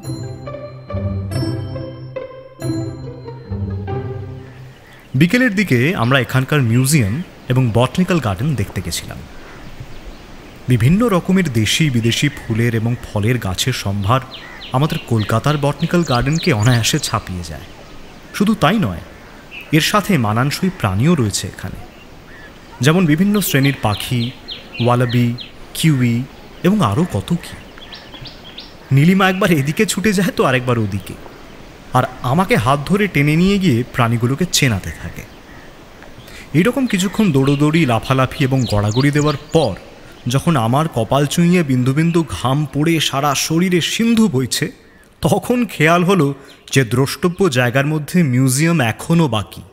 বিকেলের দিকে আমরা এখানকার মিউজিয়াম এবং বটানিক্যাল গার্ডেন দেখতে গেছিলাম। বিভিন্ন রকমের দেশি বিদেশি ফুলের এবং ফলের গাছের সম্ভার আমাদের কলকাতার বটানিক্যাল গার্ডেনকে অনায়াসে ছাপিয়ে যায়। শুধু তাই নয়, এর সাথে মানানসই প্রাণীও রয়েছে এখানে, যেমন বিভিন্ন শ্রেণীর পাখি, ওয়ালাবি, কিউই এবং আরও কত কি। নীলিমা একবার এদিকে ছুটে যায় তো আরেকবার ওদিকে, আর আমাকে হাত ধরে টেনে নিয়ে গিয়ে প্রাণীগুলোকে চেনাতে থাকে। এইরকম কিছুক্ষণ দৌড়োদৌড়ি, লাফালাফি এবং গড়াগড়ি দেওয়ার পর যখন আমার কপাল চুঁইয়ে বিন্দু বিন্দু ঘাম পড়ে সারা শরীরে সিন্ধু বইছে, তখন খেয়াল হলো যে দ্রষ্টব্য জায়গার মধ্যে মিউজিয়াম এখনও বাকি।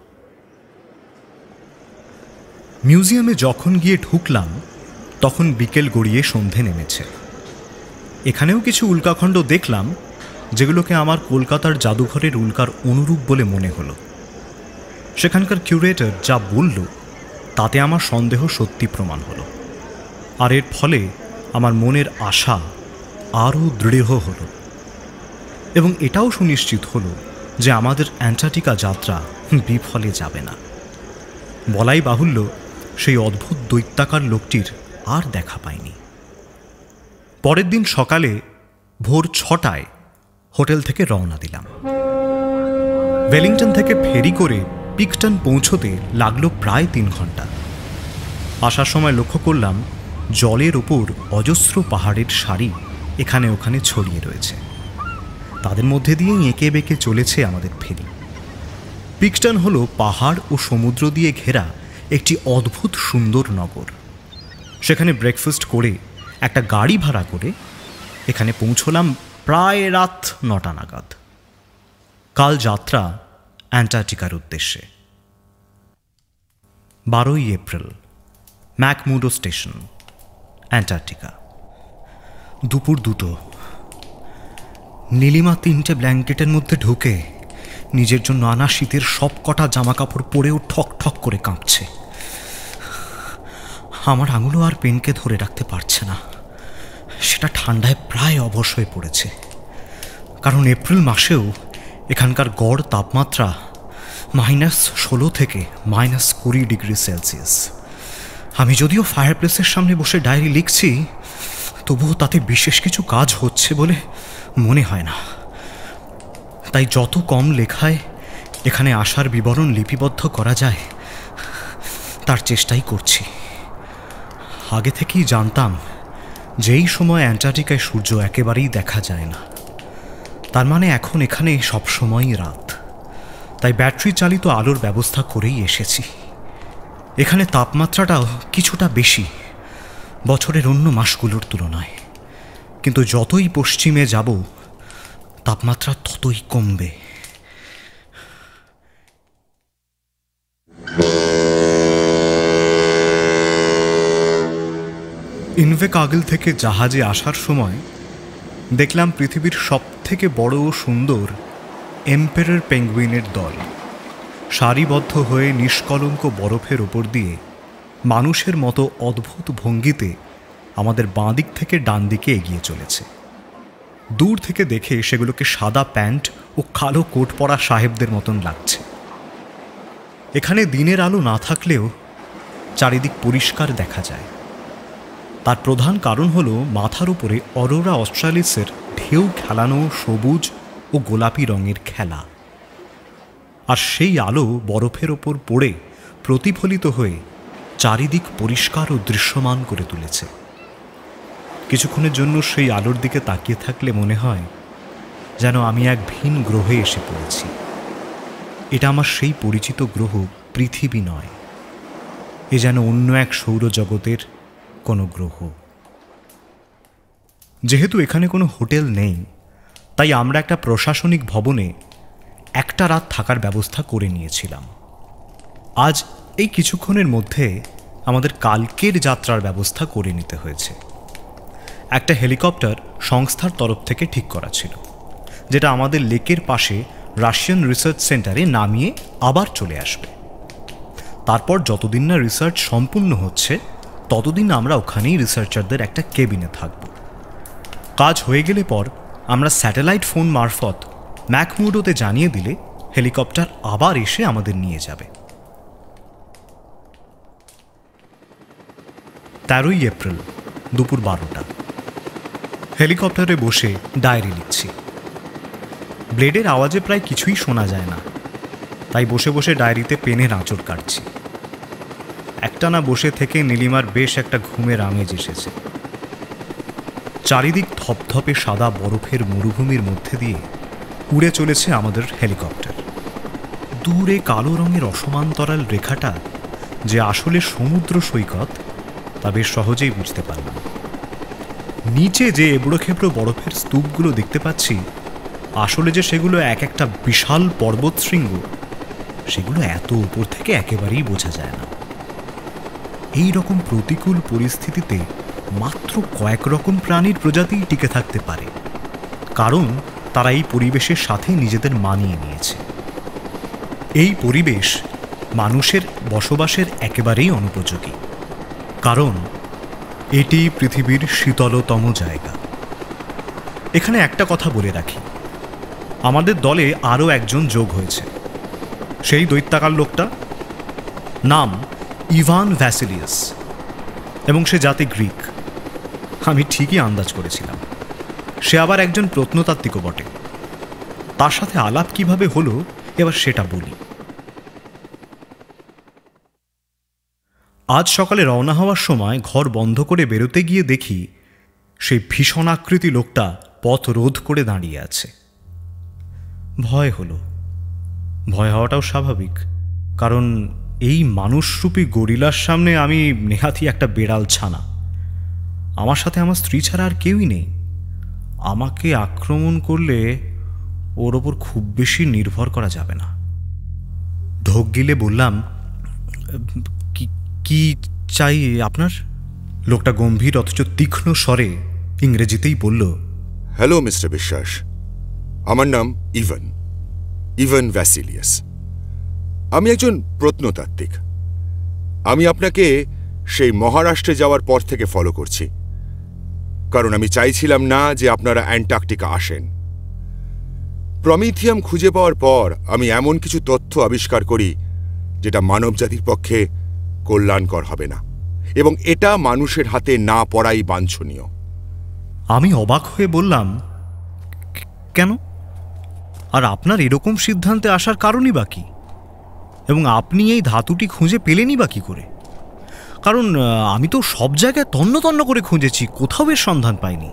মিউজিয়ামে যখন গিয়ে ঢুকলাম তখন বিকেল গড়িয়ে সন্ধে নেমেছে। এখানেও কিছু উল্কাখণ্ড দেখলাম যেগুলোকে আমার কলকাতার জাদুঘরের উল্কার অনুরূপ বলে মনে হলো। সেখানকার কিউরেটর যা বলল তাতে আমার সন্দেহ সত্যি প্রমাণ হলো, আর এর ফলে আমার মনের আশা আরও দৃঢ় হলো এবং এটাও সুনিশ্চিত হলো যে আমাদের অ্যান্টার্কটিকা যাত্রা বিফলে যাবে না। বলাই বাহুল্য, সেই অদ্ভুত দৈত্যাকার লোকটির আর দেখা পাইনি। পরের দিন সকালে ভোর 6টায় হোটেল থেকে রওনা দিলাম। ওয়েলিংটন থেকে ফেরি করে পিকটন পৌঁছতে লাগলো প্রায় 3 ঘন্টা। আসার সময় লক্ষ্য করলাম জলের ওপর অজস্র পাহাড়ের সারি এখানে ওখানে ছড়িয়ে রয়েছে। তাদের মধ্যে দিয়েই এঁকে বেঁকে চলেছে আমাদের ফেরি। পিকটন হলো পাহাড় ও সমুদ্র দিয়ে ঘেরা একটি অদ্ভুত সুন্দর নগর। সেখানে ব্রেকফাস্ট করে একটা গাড়ি ভাড়া করে এখানে পৌঁছলাম প্রায় রাত 9টা নাগাদ। কাল যাত্রা অ্যান্টার্কটিকার উদ্দেশ্যে। 12ই এপ্রিল, ম্যাকমুডো স্টেশন, অ্যান্টার্কটিকা। দুপুর 2টো। নীলিমা 3টে ব্ল্যাঙ্কেটের মধ্যে ঢুকে নিজের জন্য আনা শীতের সব কটা জামা কাপড় পরেও ঠক ঠক করে কাঁপছে। আমার আঙুলও আর পেনকে ধরে রাখতে পারছে না। সেটা ঠান্ডায় প্রায় অবশ হয়ে পড়েছে, কারণ এপ্রিল মাসেও এখানকার গড় তাপমাত্রা -16 থেকে -20 ডিগ্রি সেলসিয়াস। আমি যদিও ফায়ারপ্লেসের সামনে বসে ডায়েরি লিখছি, তবুও তাতে বিশেষ কিছু কাজ হচ্ছে বলে মনে হয় না। তাই যত কম লেখায় এখানে আসার বিবরণ লিপিবদ্ধ করা যায় তার চেষ্টাই করছি। আগে থেকেই জানতাম যে এই সময় অ্যান্টার্কটিকায় সূর্য একেবারেই দেখা যায় না। তার মানে এখন এখানে সবসময়ই রাত। তাই ব্যাটারি চালিত আলোর ব্যবস্থা করেই এসেছি। এখানে তাপমাত্রাটাও কিছুটা বেশি বছরের অন্য মাসগুলোর তুলনায়, কিন্তু যতই পশ্চিমে যাব তাপমাত্রা ততই কমবে। ইনভেকাগল থেকে জাহাজে আসার সময় দেখলাম পৃথিবীর সবথেকে বড় ও সুন্দর এম্পেরর পেঙ্গুইনের দল সারিবদ্ধ হয়ে নিষ্কলঙ্ক বরফের ওপর দিয়ে মানুষের মতো অদ্ভুত ভঙ্গিতে আমাদের বাঁ দিক থেকে ডান দিকে এগিয়ে চলেছে। দূর থেকে দেখে সেগুলোকে সাদা প্যান্ট ও কালো কোট পরা সাহেবদের মতন লাগছে। এখানে দিনের আলো না থাকলেও চারিদিক পরিষ্কার দেখা যায়। তার প্রধান কারণ হলো মাথার উপরে অরোরা অস্ট্রালিসের ঢেউ খেলানো সবুজ ও গোলাপি রঙের খেলা, আর সেই আলো বরফের ওপর পড়ে প্রতিফলিত হয়ে চারিদিক পরিষ্কার ও দৃশ্যমান করে তুলেছে। কিছুক্ষণের জন্য সেই আলোর দিকে তাকিয়ে থাকলে মনে হয় যেন আমি এক ভিন গ্রহে এসে পড়েছি। এটা আমার সেই পরিচিত গ্রহ পৃথিবী নয়, এ যেন অন্য এক সৌরজগতের কোনো গ্রহ। যেহেতু এখানে কোনো হোটেল নেই, তাই আমরা একটা প্রশাসনিক ভবনে একটা রাত থাকার ব্যবস্থা করে নিয়েছিলাম। আজ এই কিছুক্ষণের মধ্যে আমাদের কালকের যাত্রার ব্যবস্থা করে নিতে হয়েছে। একটা হেলিকপ্টার সংস্থার তরফ থেকে ঠিক করা ছিল, যেটা আমাদের লেকের পাশে রাশিয়ান রিসার্চ সেন্টারে নামিয়ে আবার চলে আসবে। তারপর যতদিন না রিসার্চ সম্পূর্ণ হচ্ছে ততদিন আমরা ওখানেই রিসার্চারদের একটা কেবিনে থাকব। কাজ হয়ে গেলে পর আমরা স্যাটেলাইট ফোন মারফত ম্যাকমুডোতে জানিয়ে দিলে হেলিকপ্টার আবার এসে আমাদের নিয়ে যাবে। 13ই এপ্রিল, দুপুর 12টা। হেলিকপ্টারে বসে ডায়েরি লিখছি। ব্লেডের আওয়াজে প্রায় কিছুই শোনা যায় না, তাই বসে বসে ডায়েরিতে পেনের আঁচড় কাটছি। একটানা বসে থেকে নীলিমার বেশ একটা ঘুমের আমেজ এসেছে। চারিদিক ধপধপে সাদা বরফের মরুভূমির মধ্যে দিয়ে উড়ে চলেছে আমাদের হেলিকপ্টার। দূরে কালো রঙের অসমান্তরাল রেখাটা যে আসলে সমুদ্র সৈকত তা বেশ সহজেই বুঝতে পারলাম। নিচে যে এবড়ো খেবড়ো বরফের স্তূপগুলো দেখতে পাচ্ছি, আসলে যে সেগুলো এক একটা বিশাল পর্বত শৃঙ্গ, সেগুলো এত উপর থেকে একেবারেই বোঝা যায় না। এই রকম প্রতিকূল পরিস্থিতিতে মাত্র কয়েক রকম প্রাণীর প্রজাতিই টিকে থাকতে পারে, কারণ তারা এই পরিবেশের সাথে নিজেদের মানিয়ে নিয়েছে। এই পরিবেশ মানুষের বসবাসের একেবারেই অনুপযোগী, কারণ এটি পৃথিবীর শীতলতম জায়গা। এখানে একটা কথা বলে রাখি, আমাদের দলে আরও একজন যোগ হয়েছে। সেই দৈত্যাকার লোকটা, নাম ইভান ভ্যাসিলিয়াস, এবং সে জাতি গ্রিক। আমি ঠিকই আন্দাজ করেছিলাম সে আবার একজন প্রত্নতাত্ত্বিকও বটে। তার সাথে আলাপ কিভাবে হলো এবার সেটা বলি। আজ সকালে রওনা হওয়ার সময় ঘর বন্ধ করে বেরোতে গিয়ে দেখি সেই ভীষণ আকৃতি লোকটা পথ রোধ করে দাঁড়িয়ে আছে। ভয় হলো। ভয় হওয়াটাও স্বাভাবিক, কারণ এই মানুষরূপী গরিলার সামনে আমি নেহাতি একটা বেড়াল ছানা। আমার সাথে আমার স্ত্রী ছাড়া আর কেউই নেই। আমাকে আক্রমণ করলে ওর ওপর খুব বেশি নির্ভর করা যাবে না। ঢোক গিলে বললাম, কি চাই আপনার? লোকটা গম্ভীর অথচ তীক্ষ্ণ স্বরে ইংরেজিতেই বলল, হ্যালো মিস্টার বিশ্বাস, আমার নাম ইভান ভ্যাসিলিয়াস। আমি একজন প্রত্নতাত্ত্বিক। আমি আপনাকে সেই মহারাষ্ট্রে যাওয়ার পর থেকে ফলো করছি, কারণ আমি চাইছিলাম না যে আপনারা অ্যান্টার্কটিকা আসেন। প্রমিথিয়াম খুঁজে পাওয়ার পর আমি এমন কিছু তথ্য আবিষ্কার করি যেটা মানবজাতির পক্ষে কল্যাণকর হবে না, এবং এটা মানুষের হাতে না পড়াই বাঞ্ছনীয়। আমি অবাক হয়ে বললাম, কেন? আর আপনার এরকম সিদ্ধান্তে আসার কারণই বা কি? এবং আপনি এই ধাতুটি খুঁজে পেলেনই বা কি করে? কারণ আমি তো সব জায়গায় তন্ন তন্ন করে খুঁজেছি, কোথাও এর সন্ধান পাইনি।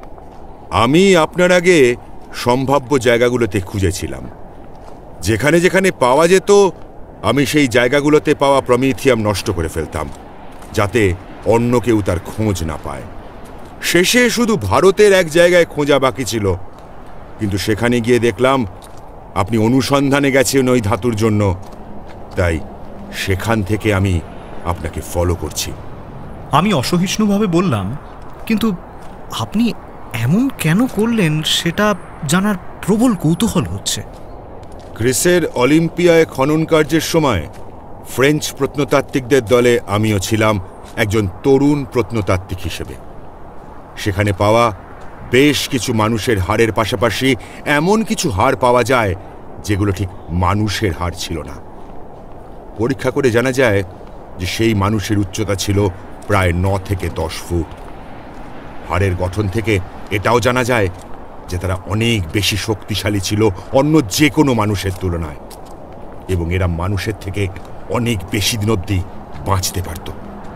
আমি আপনার আগে সম্ভাব্য জায়গাগুলোতে খুঁজেছিলাম। যেখানে যেখানে পাওয়া যেত আমি সেই জায়গাগুলোতে পাওয়া প্রমিথিয়াম নষ্ট করে ফেলতাম, যাতে অন্য কেউ তার খোঁজ না পায়। শেষে শুধু ভারতের এক জায়গায় খোঁজা বাকি ছিল, কিন্তু সেখানে গিয়ে দেখলাম আপনি অনুসন্ধানে গেছেন ওই ধাতুর জন্য, তাই সেখান থেকে আমি আপনাকে ফলো করছি। আমি অসহিষ্ণুভাবে বললাম, কিন্তু আপনি এমন কেন করলেন সেটা জানার প্রবল কৌতূহল হচ্ছে। গ্রিসের অলিম্পিয়ায় খনন কার্যের সময় ফ্রেঞ্চ প্রত্নতাত্ত্বিকদের দলে আমিও ছিলাম একজন তরুণ প্রত্নতাত্ত্বিক হিসেবে। সেখানে পাওয়া বেশ কিছু মানুষের হাড়ের পাশাপাশি এমন কিছু হাড় পাওয়া যায় যেগুলো ঠিক মানুষের হাড় ছিল না। পরীক্ষা করে জানা যায় যে সেই মানুষের উচ্চতা ছিল প্রায় 9 থেকে 10 ফুট। হাড়ের গঠন থেকে এটাও জানা যায় যে তারা অনেক বেশি শক্তিশালী ছিল অন্য যে কোনো মানুষের তুলনায়, এবং এরা মানুষের থেকে অনেক বেশি দিন অবধি বাঁচতে পারত।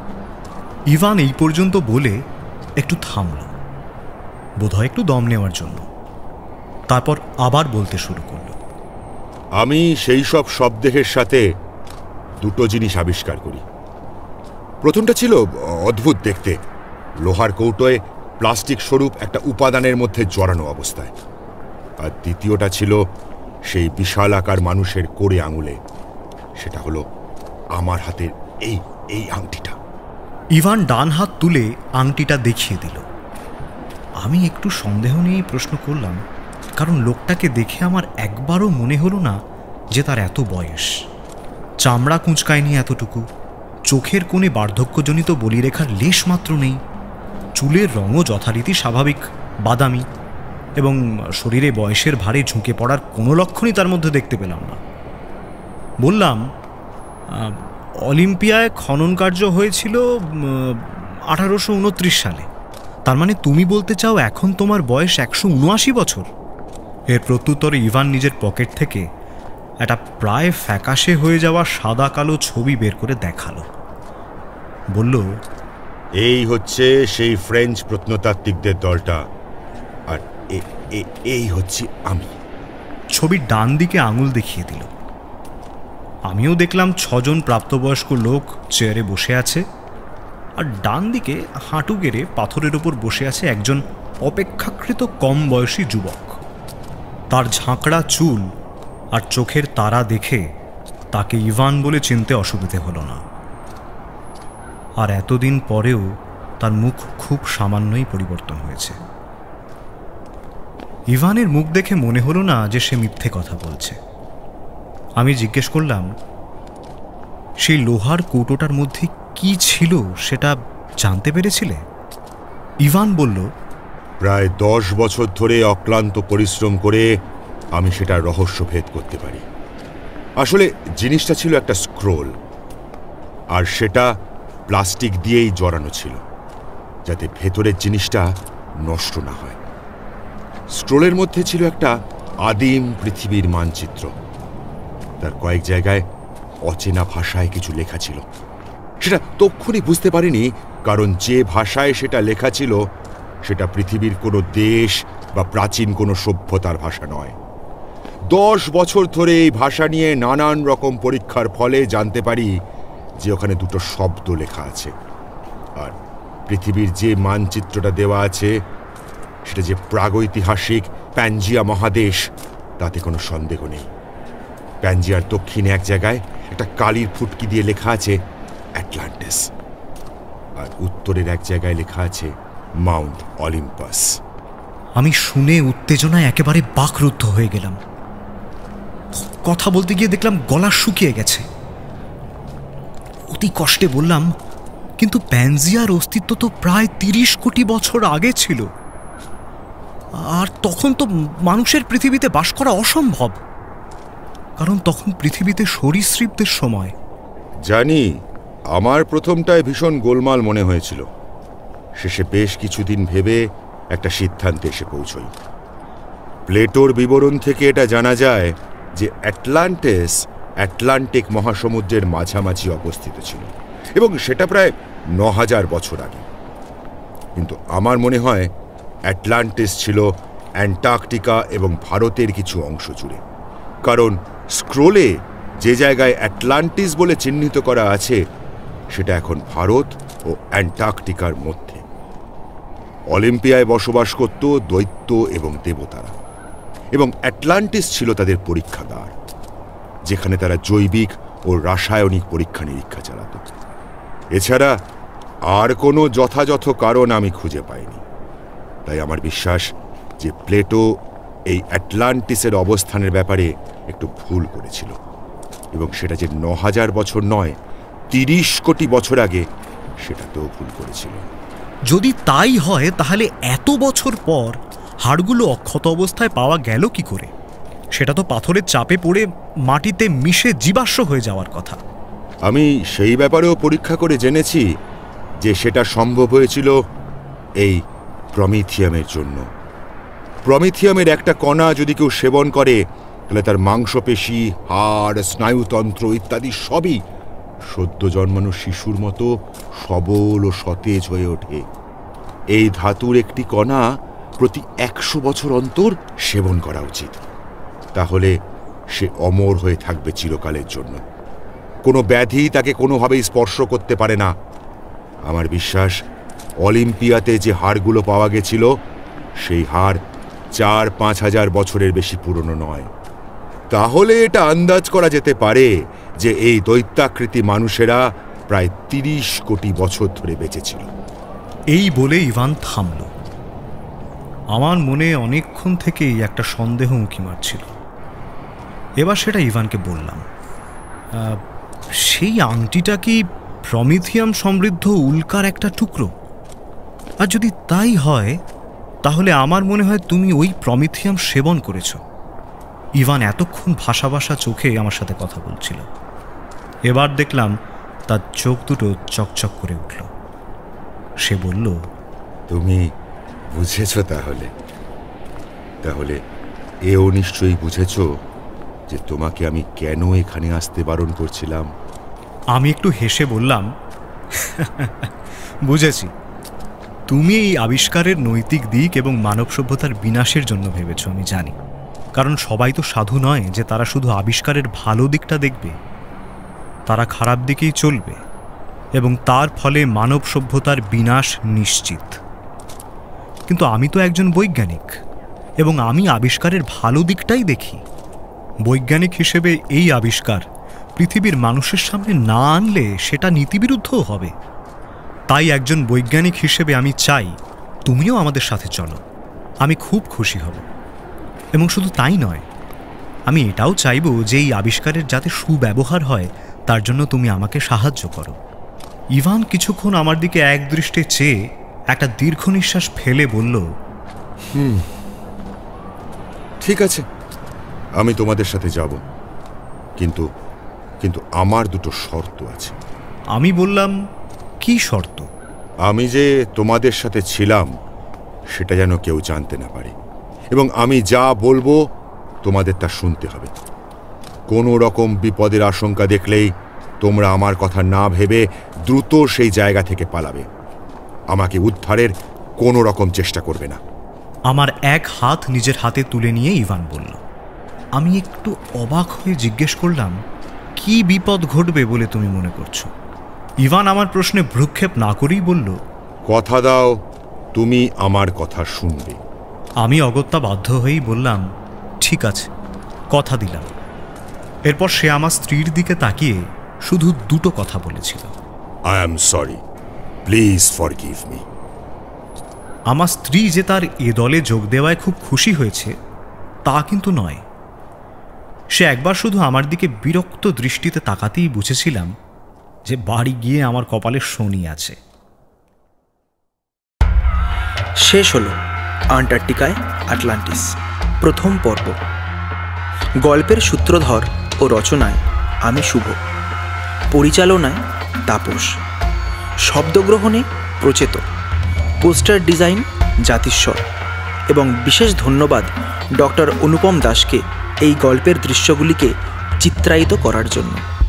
ইভান এই পর্যন্ত বলে একটু থামল, বোধহয় একটু দম নেওয়ার জন্য। তারপর আবার বলতে শুরু করল, আমি সেই সব শবদেহের সাথে দুটো জিনিস আবিষ্কার করি। প্রথমটা ছিল অদ্ভুত দেখতে, লোহার কৌটোয় প্লাস্টিক স্বরূপ একটা উপাদানের মধ্যে জড়ানো অবস্থায়। আর দ্বিতীয়টা ছিল সেই বিশাল আকার মানুষের কোড়ে আঙুলে। সেটা হলো আমার হাতের এই আংটিটা। ইভান ডান হাত তুলে আংটিটা দেখিয়ে দিল। আমি একটু সন্দেহ নিয়েই প্রশ্ন করলাম, কারণ লোকটাকে দেখে আমার একবারও মনে হলো না যে তার এত বয়স। চামড়া কুঁচকায়নি এতটুকু, চোখের কোণে বার্ধক্যজনিত বলিরেখার লেশ মাত্র নেই, চুলের রঙও যথারীতি স্বাভাবিক বাদামি, এবং শরীরে বয়সের ভারে ঝুঁকে পড়ার কোনো লক্ষণই তার মধ্যে দেখতে পেলাম না। বললাম, অলিম্পিয়ায় খনন কার্য হয়েছিল 1829 সালে। তার মানে তুমি বলতে চাও এখন তোমার বয়স 179 বছর? এর প্রত্যুত্তরে ইভান নিজের পকেট থেকে একটা প্রায় ফ্যাকাশে হয়ে যাওয়া সাদা কালো ছবি বের করে দেখালো। বলল, এই হচ্ছে সেই ফ্রেঞ্চ প্রত্নতাত্ত্বিকদের দলটা, আর এই হচ্ছে আমি। ছবির ডান দিকে আঙুল দেখিয়ে দিল। আমিও দেখলাম 6 জন প্রাপ্তবয়স্ক লোক চেয়ারে বসে আছে, আর ডান দিকে হাঁটু গেড়ে পাথরের ওপর বসে আছে একজন অপেক্ষাকৃত কম বয়সী যুবক। তার ঝাঁকড়া চুল আর চোখের তারা দেখে তাকে ইভান বলে চিনতে অসুবিধে হলো না। আর এতদিন পরেও তার মুখ খুব সামান্যই পরিবর্তন হয়েছে। ইভানের মুখ দেখে মনে হলো না যে সে মিথ্যে কথা বলছে। আমি জিজ্ঞেস করলাম, সেই লোহার কৌটোটার মধ্যে কি ছিল সেটা জানতে পেরেছিলে? ইভান বলল, প্রায় 10 বছর ধরে অক্লান্ত পরিশ্রম করে আমি সেটার রহস্য ভেদ করতে পারি। আসলে জিনিসটা ছিল একটা স্ক্রোল, আর সেটা প্লাস্টিক দিয়েই জড়ানো ছিল। যাতে ভেতরের জিনিসটা নষ্ট না হয়। স্ক্রোলের মধ্যে ছিল একটা আদিম পৃথিবীর মানচিত্র। তার কয়েক জায়গায় অচেনা ভাষায় কিছু লেখা ছিল। সেটা তক্ষুনি বুঝতে পারিনি, কারণ যে ভাষায় সেটা লেখা ছিল সেটা পৃথিবীর কোনো দেশ বা প্রাচীন কোনো সভ্যতার ভাষা নয়। 10 বছর ধরে এই ভাষা নিয়ে নানান রকম পরীক্ষার ফলে জানতে পারি যে ওখানে দুটো শব্দ লেখা আছে। আর পৃথিবীর যে মানচিত্রটা দেওয়া আছে সেটা যে প্রাগৈতিহাসিক প্যানজিয়া মহাদেশ, তাতে কোনো সন্দেহ নেই। প্যানজিয়ার দক্ষিণে এক জায়গায় একটা কালির ফুটকি দিয়ে লেখা আছে অ্যাটলান্টিস, আর উত্তরের এক জায়গায় লেখা আছে মাউন্ট অলিম্পাস। আমি শুনে উত্তেজনায় একেবারে বাকরুদ্ধ হয়ে গেলাম। কথা বলতে গিয়ে দেখলাম গলা শুকিয়ে গেছে। অতি কষ্টে বললাম, কিন্তু প্যানজিয়ার অস্তিত্ব তো প্রায় 30 কোটি বছর আগে ছিল, আর তখন তো মানুষের পৃথিবীতে বাস করা অসম্ভব, কারণ তখন পৃথিবীতে সরীসৃপদের সময়। জানি, আমার প্রথমটায় ভীষণ গোলমাল মনে হয়েছিল। শেষে বেশ কিছুদিন ভেবে একটা সিদ্ধান্তে এসে পৌঁছই। প্লেটোর বিবরণ থেকে এটা জানা যায় যে অ্যাটলান্টিস আটলান্টিক মহাসমুদ্রের মাঝামাঝি অবস্থিত ছিল, এবং সেটা প্রায় 9000 বছর আগে। কিন্তু আমার মনে হয় অ্যাটলান্টিস ছিল অ্যান্টার্কটিকা এবং ভারতের কিছু অংশ জুড়ে, কারণ স্ক্রোলে যে জায়গায় অ্যাটলান্টিস বলে চিহ্নিত করা আছে সেটা এখন ভারত ও অ্যান্টার্কটিকার মধ্যে। অলিম্পিয়ায় বসবাস করত দৈত্য এবং দেবতারা, এবং অ্যাটলান্টিস ছিল তাদের পরীক্ষাগার, যেখানে তারা জৈবিক ও রাসায়নিক পরীক্ষা নিরীক্ষা চালাত। এছাড়া আর কোনো যথাযথ কারণ আমি খুঁজে পাইনি। তাই আমার বিশ্বাস যে প্লেটো এই অ্যাটলান্টিসের অবস্থানের ব্যাপারে একটু ভুল করেছিল, এবং সেটা যে 9000 বছর নয় 30 কোটি বছর আগে, সেটাতেও ভুল করেছিল। যদি তাই হয় তাহলে এত বছর পর হাড়গুলো অক্ষত অবস্থায় পাওয়া গেল কি করে? সেটা তো পাথরের চাপে পড়ে মাটিতে মিশে জীবাশ্ম হয়ে যাওয়ার কথা। আমি সেই ব্যাপারেও পরীক্ষা করে জেনেছি যে সেটা সম্ভব হয়েছিল এই প্রমিথিয়ামের জন্য। প্রমিথিয়ামের একটা কণা যদি কেউ সেবন করে তাহলে তার মাংসপেশি, হাড়, স্নায়ুতন্ত্র ইত্যাদি সবই সদ্য জন্মানো শিশুর মতো সবল ও সতেজ হয়ে ওঠে। এই ধাতুর একটি কণা প্রতি 100 বছর অন্তর সেবন করা উচিত, তাহলে সে অমর হয়ে থাকবে চিরকালের জন্য। কোনো ব্যাধি তাকে কোনোভাবেই স্পর্শ করতে পারে না। আমার বিশ্বাস অলিম্পিয়াতে যে হাড়গুলো পাওয়া গেছিল সেই হাড় 4-5 হাজার বছরের বেশি পুরনো নয়। তাহলে এটা আন্দাজ করা যেতে পারে যে এই দৈত্যাকৃতি মানুষেরা প্রায় 30 কোটি বছর ধরে বেঁচেছিল। এই বলে ইভান থামল। আমার মনে অনেকক্ষণ থেকেই একটা সন্দেহ উঁকি মারছিল। এবার সেটা ইভানকে বললাম, সেই আংটিটা কি প্রমিথিয়াম সমৃদ্ধ উল্কার একটা টুকরো? আর যদি তাই হয় তাহলে আমার মনে হয় তুমি ওই প্রমিথিয়াম সেবন করেছ। ইভান এতক্ষণ ভাষা ভাষা চোখে আমার সাথে কথা বলছিল। এবার দেখলাম তার চোখ দুটো চকচক করে উঠল। সে বলল, তুমি বুঝেছ তাহলে? তাহলে এও নিশ্চয়ই বুঝেছ যে তোমাকে আমি কেন এখানে আসতে বারণ করছিলাম। আমি একটু হেসে বললাম, বুঝেছি। তুমি এই আবিষ্কারের নৈতিক দিক এবং মানব সভ্যতার বিনাশের জন্য ভেবেছ, আমি জানি। কারণ সবাই তো সাধু নয় যে তারা শুধু আবিষ্কারের ভালো দিকটা দেখবে। তারা খারাপ দিকেই চলবে, এবং তার ফলে মানব সভ্যতার বিনাশ নিশ্চিত। কিন্তু আমি তো একজন বৈজ্ঞানিক, এবং আমি আবিষ্কারের ভালো দিকটাই দেখি। বৈজ্ঞানিক হিসেবে এই আবিষ্কার পৃথিবীর মানুষের সামনে না আনলে সেটা নীতিবিরুদ্ধও হবে। তাই একজন বৈজ্ঞানিক হিসেবে আমি চাই তুমিও আমাদের সাথে চলো। আমি খুব খুশি হব। এবং শুধু তাই নয়, আমি এটাও চাইব যে এই আবিষ্কারের যাতে সুব্যবহার হয় তার জন্য তুমি আমাকে সাহায্য করো। ইভান কিছুক্ষণ আমার দিকে একদৃষ্টে চেয়ে একটা দীর্ঘ নিঃশ্বাস ফেলে বলল, ঠিক আছে, আমি তোমাদের সাথে যাব, কিন্তু কিন্তু আমার দুটো শর্ত আছে। আমি বললাম, কি শর্ত? আমি যে তোমাদের সাথে ছিলাম সেটা যেন কেউ জানতে না পারে, এবং আমি যা বলবো তোমাদের তা শুনতে হবে। কোনো রকম বিপদের আশঙ্কা দেখলেই তোমরা আমার কথা না ভেবে দ্রুত সেই জায়গা থেকে পালাবে। আমাকে উদ্ধারের কোনো রকম চেষ্টা করবে না। আমার এক হাত নিজের হাতে তুলে নিয়ে ইভান বলল। আমি একটু অবাক হয়ে জিজ্ঞেস করলাম, কি বিপদ ঘটবে বলে তুমি মনে করছো? ইভান আমার প্রশ্নে ভ্রুক্ষেপ না করেই বলল, কথা দাও তুমি আমার কথা শুনবে। আমি অগত্যা বাধ্য হয়েই বললাম, ঠিক আছে, কথা দিলাম। এরপর সে আমার স্ত্রীর দিকে তাকিয়ে শুধু দুটো কথা বলেছিল, I am sorry, please forgive me. আমার স্ত্রী যে তার এ দলে যোগ দেওয়ায় খুব খুশি হয়েছে তা কিন্তু নয়। সে একবার শুধু আমার দিকে বিরক্ত দৃষ্টিতে তাকাতেই বুঝেছিলাম যে বাড়ি গিয়ে আমার কপালে শনি আছে। শেষ হলো আন্টার্কটিকায় আটলান্টিস প্রথম পর্ব। গল্পের সূত্রধর ও রচনায় আমি শুভ, পরিচালনায় তাপস, শব্দগ্রহণে প্রচেত, পোস্টার ডিজাইন জাতিস্বর, এবং বিশেষ ধন্যবাদ ডক্টর অনুপম দাসকে এই গল্পের দৃশ্যগুলিকে চিত্রায়িত করার জন্য।